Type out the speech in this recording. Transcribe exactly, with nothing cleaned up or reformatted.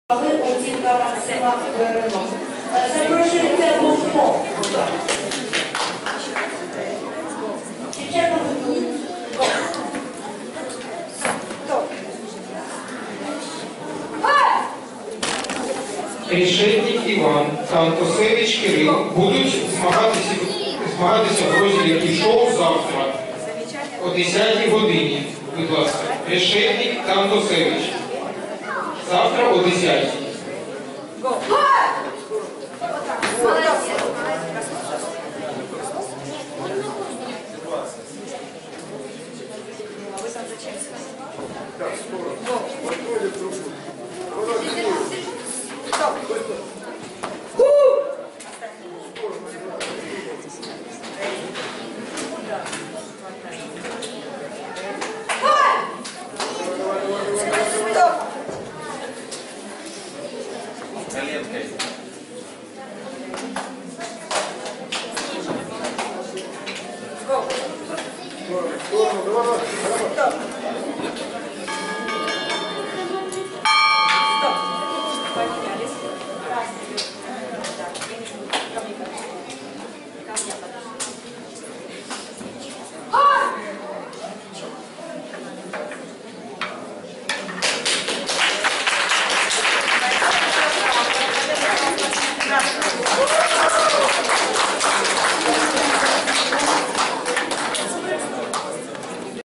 Оцінка Максима Верено. Запрошується Бухмо. Чечено готують. Решетник Іван та Антосевич Кирил будуть змагатися, змагатися в розділі кішоу завтра о десятій годині. Будь ласка, Решетник та Антосевич. Завтра о десятій.